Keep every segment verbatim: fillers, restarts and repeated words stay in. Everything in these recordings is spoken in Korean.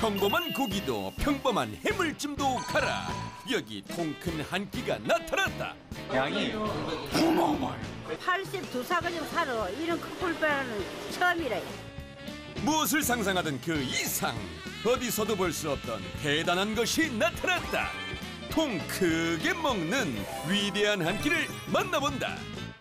평범한 고기도 평범한 해물찜도 가라. 여기 통큰 한 끼가 나타났다. 양이 어마어마해요. 팔십이 사그정 사러 이런 큰 불판은 처음이래. 무엇을 상상하던 그 이상, 어디서도 볼 수 없던 대단한 것이 나타났다. 통 크게 먹는 위대한 한 끼를 만나본다.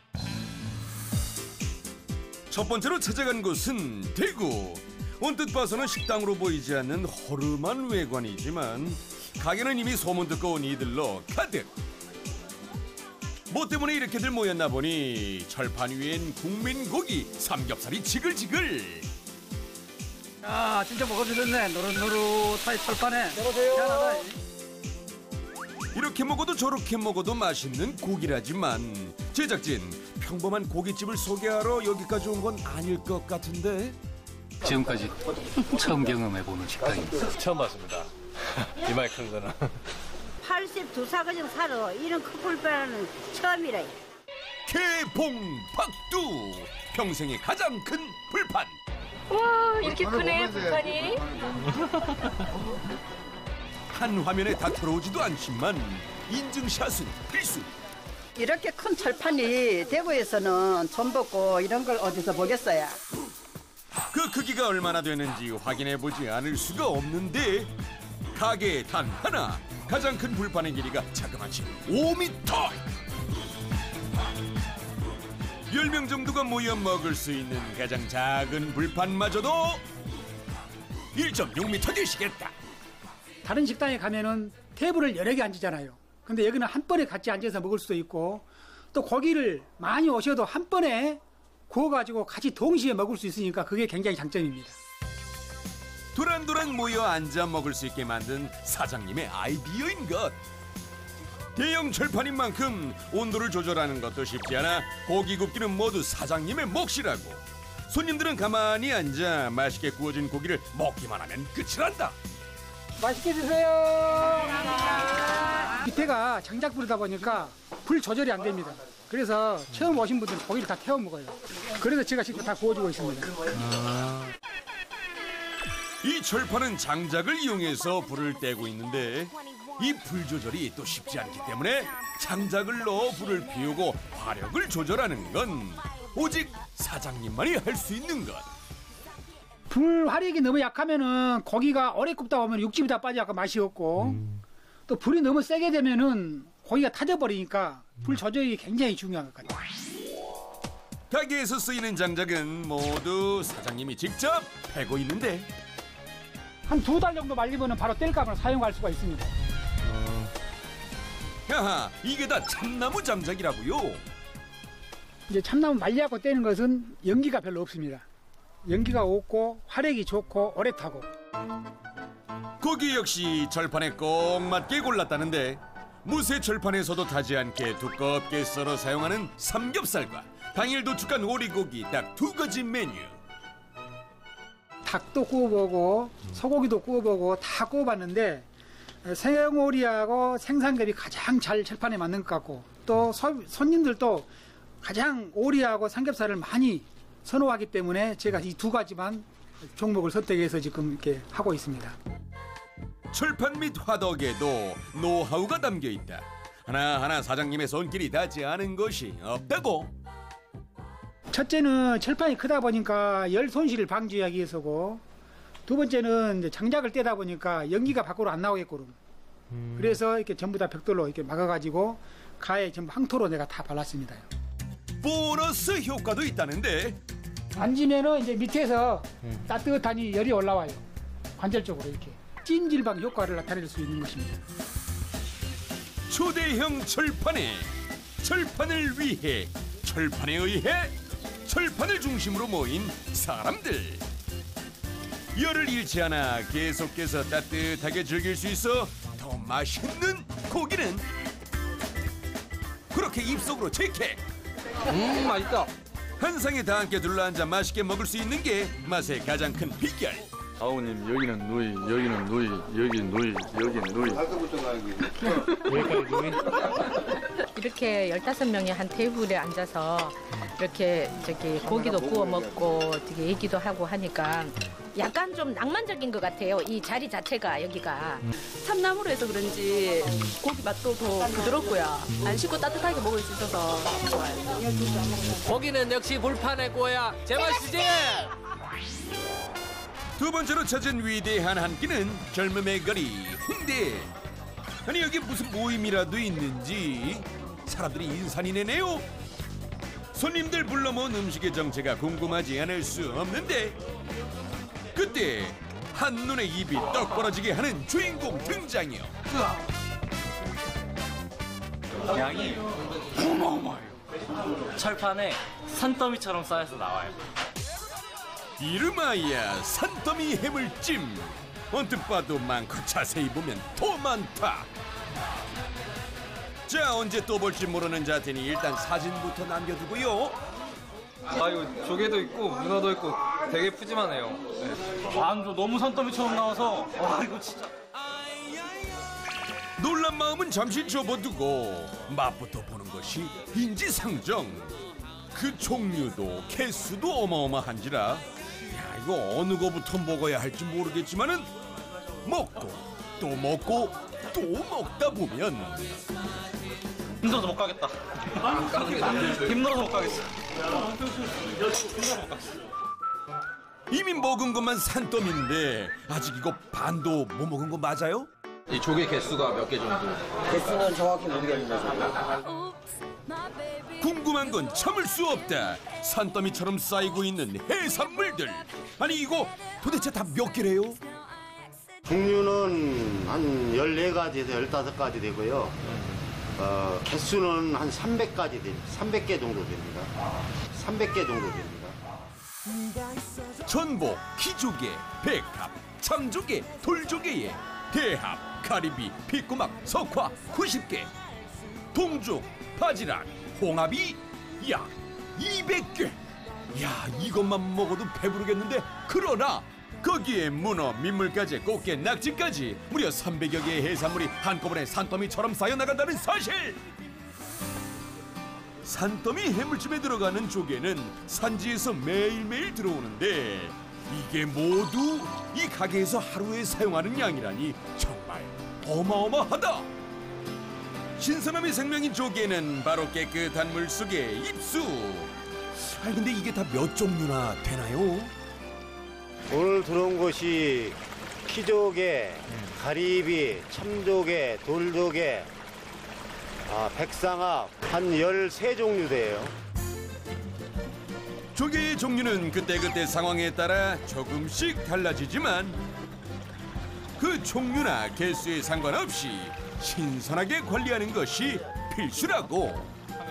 첫 번째로 찾아간 곳은 대구. 언뜻 봐서는 식당으로 보이지 않는 허름한 외관이지만 가게는 이미 소문 듣고 온 이들로 가득. 뭐 때문에 이렇게들 모였나 보니 철판 위엔 국민고기 삼겹살이 지글지글. 아, 진짜 먹어주셨네. 노릇노릇하게 철판에. 여보세요. 이렇게 먹어도 저렇게 먹어도 맛있는 고기라지만 제작진, 평범한 고깃집을 소개하러 여기까지 온 건 아닐 것 같은데. 지금까지 처음 경험해보는 식당입니다. 처음 봤습니다. 이마에 큰 거는. 팔십이 사그정 사러 이런 큰 불판은 처음이래. 개봉박두, 평생의 가장 큰 불판. 와, 이렇게 크네 불판이. 한 화면에 다 들어오지도 않지만 인증샷은 필수. 이렇게 큰 철판이 대구에서는 처음 보고 이런 걸 어디서 보겠어요? 그 크기가 얼마나 되는지 확인해보지 않을 수가 없는데 가게 단 하나, 가장 큰 불판의 길이가 자그마치 오 미터. 열 명 정도가 모여 먹을 수 있는 가장 작은 불판마저도 일 점 육 미터 되시겠다. 다른 식당에 가면은 테이블을 여러 개 앉으잖아요. 근데 여기는 한 번에 같이 앉아서 먹을 수도 있고 또 고기를 많이 오셔도 한 번에 구워가지고 같이 동시에 먹을 수 있으니까 그게 굉장히 장점입니다. 도란도란 모여 앉아 먹을 수 있게 만든 사장님의 아이디어인 것. 대형 철판인 만큼 온도를 조절하는 것도 쉽지 않아 고기 굽기는 모두 사장님의 몫이라고. 손님들은 가만히 앉아 맛있게 구워진 고기를 먹기만 하면 끝이란다. 맛있게 드세요. 밑에가 장작불이다 보니까 불 조절이 안 됩니다. 그래서 처음 오신 분들은 고기를 다 태워 먹어요. 그래서 제가 직접 다 구워주고 있습니다. 이 철판은 장작을 이용해서 불을 떼고 있는데 이 불 조절이 또 쉽지 않기 때문에 장작을 넣어 불을 피우고 화력을 조절하는 건 오직 사장님만이 할 수 있는 것. 불 화력이 너무 약하면은 고기가 오래 굽다 보면 육즙이 다 빠져서 맛이 없고 음. 또 불이 너무 세게 되면은 고기가 타져버리니까 불 조절이 굉장히 중요한 것 같아요. 가게에서 쓰이는 장작은 모두 사장님이 직접 패고 있는데 한 두 달 정도 말리면 바로 뗄감을 사용할 수가 있습니다. 어... 야하, 이게 다 참나무 장작이라고요? 이제 참나무 말리하고 떼는 것은 연기가 별로 없습니다. 연기가 없고 화력이 좋고 오래 타고. 고기 역시 철판에 꼭 맞게 골랐다는데 무쇠 철판에서도 타지 않게 두껍게 썰어 사용하는 삼겹살과 당일 도축한 오리고기 딱 두 가지 메뉴. 닭도 구워보고 소고기도 구워보고 다 구워봤는데 생오리하고 생삼겹이 가장 잘 철판에 맞는 것 같고 또 소, 손님들도 가장 오리하고 삼겹살을 많이 선호하기 때문에 제가 이 두 가지만 종목을 선택해서 지금 이렇게 하고 있습니다. 철판 및 화덕에도 노하우가 담겨 있다. 하나하나 사장님의 손길이 닿지 않은 것이 없다고. 첫째는 철판이 크다 보니까 열 손실을 방지하기 위해서고 두 번째는 이제 장작을 떼다 보니까 연기가 밖으로 안 나오게끔 음. 그래서 이렇게 전부 다 벽돌로 이렇게 막아가지고 가에 전부 황토로 내가 다 발랐습니다. 보너스 효과도 있다는데 앉으면은 이제 밑에서 음. 따뜻하니 열이 올라와요. 관절적으로 이렇게 찜질방 효과를 나타낼 수 있는 것입니다. 초대형 철판에 철판을 위해 철판에 의해 철판을 중심으로 모인 사람들. 열을 잃지 않아 계속해서 따뜻하게 즐길 수 있어 더 맛있는 고기는 그렇게 입속으로 제게. 음, 맛있다. 한 상에 다 함께 둘러앉아 맛있게 먹을 수 있는 게 맛의 가장 큰 비결. 아우님 여기는 누이, 여기는 누이, 여기는 누이, 여기는 누이. 이렇게 열다섯 명이 한 테이블에 앉아서 이렇게 저기 고기도 구워 먹고 되게 얘기도 하고 하니까 약간 좀 낭만적인 것 같아요. 이 자리 자체가 여기가. 참나무로 해서 그런지 고기 맛도 더 부드럽고요. 안 식고 따뜻하게 먹을 수 있어서 좋아요. 고기는 역시 불판에 구워야 제맛이지. 두 번째로 찾은 위대한 한 끼는 젊음의 거리 홍대. 아니 여기 무슨 모임이라도 있는지 사람들이 인산이 내네요. 손님들 불러 모은 음식의 정체가 궁금하지 않을 수 없는데 그때 한눈에 입이 떡 벌어지게 하는 주인공 등장이요. 양이 어마어마해요. 철판에 산더미처럼 쌓여서 나와요. 이름하여 산더미 해물찜. 언뜻 봐도 많고 자세히 보면 더 많다. 자, 언제 또 볼지 모르는 자태니 일단 사진부터 남겨두고요. 아 이거 조개도 있고 문어도 있고 되게 푸짐하네요. 네. 안도 너무 산더미처럼 나와서 와 이거 진짜. 놀란 마음은 잠시 접어두고 맛부터 보는 것이 인지상정. 그 종류도 개수도 어마어마한지라 야 이거 어느 거부터 먹어야 할지 모르겠지만은 먹고 또 먹고 또 먹다 보면 힘들어서 못 가겠다. 힘들어서 못 가겠어. 이미 먹은 것만 산더미인데 아직 이거 반도 못 먹은 거 맞아요? 이 조개 개수가 몇 개 정도? 개수는 정확히 모르겠는데 궁금한 건 참을 수 없다. 산더미처럼 쌓이고 있는 해산물들. 아니 이거 도대체 다 몇 개래요? 종류는 한 열네 가지에서 열다섯 가지 되고요. 어, 개수는 한 삼백 가지 됩니다. 삼백 개 정도 됩니다. 삼백 개 정도 됩니다. 전복, 키조개, 백합, 참조개, 돌조개에 대합, 가리비, 피꼬막, 석화 구십 개, 동죽, 바지락, 홍합이 약 이백 개. 야 이것만 먹어도 배부르겠는데 그러나 거기에 문어, 민물까지 꽃게, 낙지까지 무려 삼백여 개의 해산물이 한꺼번에 산더미처럼 쌓여나간다는 사실. 산더미 해물찜에 들어가는 조개는 산지에서 매일매일 들어오는데 이게 모두 이 가게에서 하루에 사용하는 양이라니 정말 어마어마하다. 신선함이 생명인 조개는 바로 깨끗한 물속에 입수. 아니 근데 이게 다 몇 종류나 되나요? 오늘 들어온 것이 키조개, 가리비, 참조개, 돌조개, 아, 백상합 한 열세 종류 돼요. 조개의 종류는 그때그때 상황에 따라 조금씩 달라지지만 그 종류나 개수에 상관없이 신선하게 관리하는 것이 필수라고.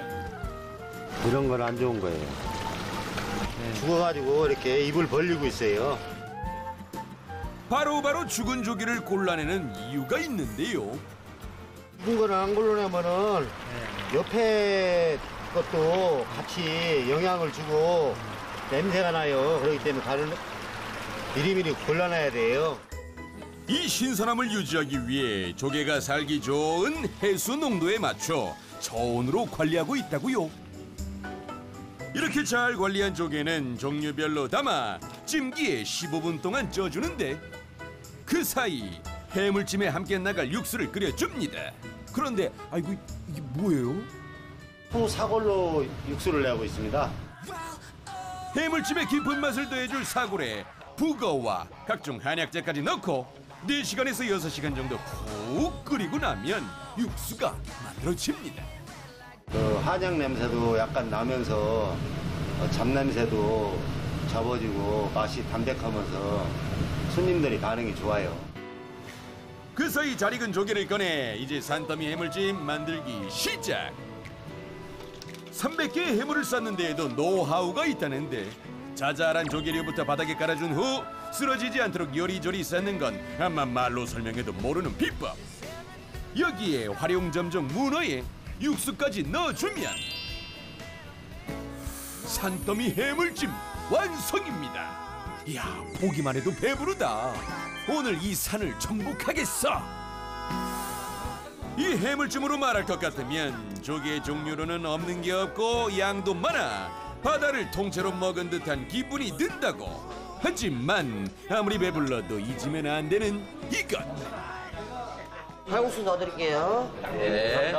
이런 건 안 좋은 거예요. 죽어가지고 이렇게 입을 벌리고 있어요. 바로바로 바로 죽은 조개를 골라내는 이유가 있는데요. 죽은 거는 안 골라내면은 옆에 것도 같이 영향을 주고 냄새가 나요. 그렇기 때문에 가를 미리미리 골라내야 돼요. 이 신선함을 유지하기 위해 조개가 살기 좋은 해수 농도에 맞춰 저온으로 관리하고 있다고요. 이렇게 잘 관리한 조개는 종류별로 담아 찜기에 십오 분 동안 쪄주는데 그 사이 해물찜에 함께 나갈 육수를 끓여줍니다. 그런데 아이고 이게 뭐예요? 푸사골로 육수를 내고 있습니다. 해물찜에 깊은 맛을 더해줄 사골에 북어와 각종 한약재까지 넣고 네 시간에서 여섯 시간 정도 푹 끓이고 나면 육수가 만들어집니다. 그 한약 냄새도 약간 나면서 잡냄새도 잡아지고 맛이 담백하면서 손님들이 반응이 좋아요. 그 사이 잘 익은 조개를 꺼내 이제 산더미 해물찜 만들기 시작. 삼백 개의 해물을 삶는 데에도 노하우가 있다는데 자잘한 조개류부터 바닥에 깔아준 후 쓰러지지 않도록 요리조리 삶는 건 아마 말로 설명해도 모르는 비법. 여기에 활용점정 문어에 육수까지 넣어주면 산더미 해물찜 완성입니다. 이야 보기만 해도 배부르다. 오늘 이 산을 정복하겠어. 이 해물찜으로 말할 것 같으면 조개 종류로는 없는 게 없고 양도 많아 바다를 통째로 먹은 듯한 기분이 든다고. 하지만 아무리 배불러도 잊으면 안 되는 이것. 칼국수 넣어드릴게요. 네.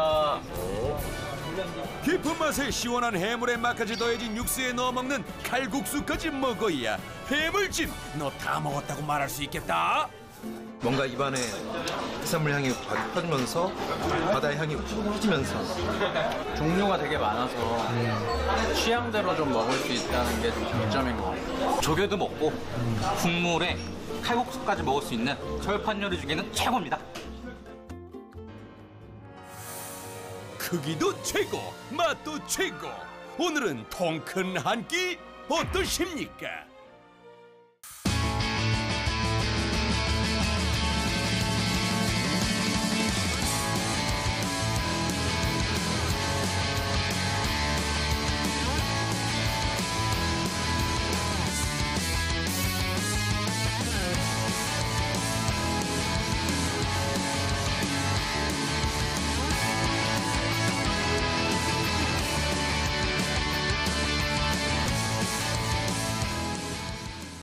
깊은 맛에 시원한 해물의 맛까지 더해진 육수에 넣어 먹는 칼국수까지 먹어야 해물찜 너 다 먹었다고 말할 수 있겠다. 뭔가 입안에 해산물 향이 팍 퍼지면서 바다의 향이 훅 퍼지면서 종류가 되게 많아서 취향대로 좀 먹을 수 있다는 게 좀 장점인 것 같아요. 조개도 먹고 국물에 칼국수까지 먹을 수 있는 철판 요리 중에는 최고입니다. 크기도 최고, 맛도 최고. 오늘은 통 큰 한 끼 어떠십니까?